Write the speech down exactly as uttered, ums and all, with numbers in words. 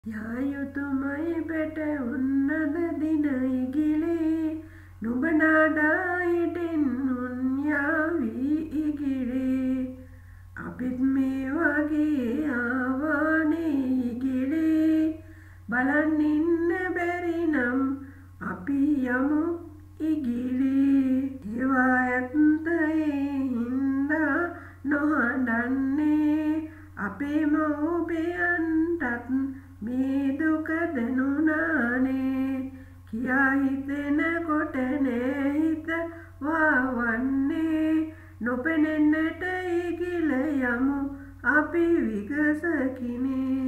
යායුතුමයි පැටවුන්නද දින ඉගිලේ නුඹ නාඩා හිටින් උන් යාවී ඉගිලේ අපිත් මේ වගේ ආවානේ ඉගිලේ බලන් ඉන්න බැරි නම් අපි යමු ඉගිලේ ඒවා ඇත්තේ හින්දා නොහඬන්නේ අපේ මව්පියන්ටත් මේ දුක දැනුණානේ කියා හිතෙනකොට නෑ හිත වවන්නේ නොපෙනෙන්නට ඉගිල යමු අපි විගසකිනේ